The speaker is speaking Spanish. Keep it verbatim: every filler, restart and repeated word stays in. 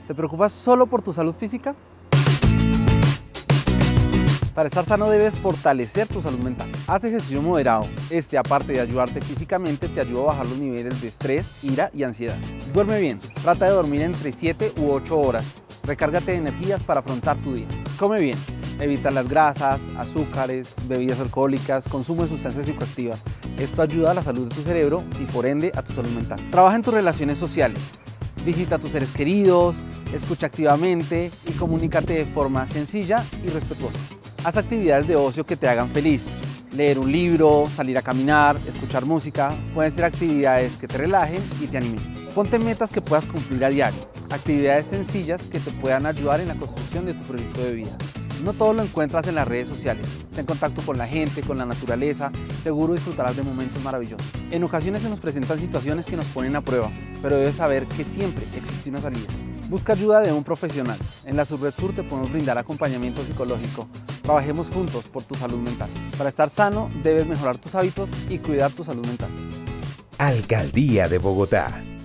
¿Te preocupas solo por tu salud física? Para estar sano debes fortalecer tu salud mental. Haz ejercicio moderado. Este, aparte de ayudarte físicamente, te ayuda a bajar los niveles de estrés, ira y ansiedad. Duerme bien. Trata de dormir entre siete u ocho horas. Recárgate de energías para afrontar tu día. Come bien. Evita las grasas, azúcares, bebidas alcohólicas, consumo de sustancias psicoactivas. Esto ayuda a la salud de tu cerebro y por ende a tu salud mental. Trabaja en tus relaciones sociales. Visita a tus seres queridos, escucha activamente y comunícate de forma sencilla y respetuosa. Haz actividades de ocio que te hagan feliz. Leer un libro, salir a caminar, escuchar música, pueden ser actividades que te relajen y te animen. Ponte metas que puedas cumplir a diario, actividades sencillas que te puedan ayudar en la construcción de tu proyecto de vida. No todo lo encuentras en las redes sociales. Ten contacto con la gente, con la naturaleza, seguro disfrutarás de momentos maravillosos. En ocasiones se nos presentan situaciones que nos ponen a prueba, pero debes saber que siempre existe una salida. Busca ayuda de un profesional. En la Subred Sur te podemos brindar acompañamiento psicológico. Trabajemos juntos por tu salud mental. Para estar sano, debes mejorar tus hábitos y cuidar tu salud mental. Alcaldía de Bogotá.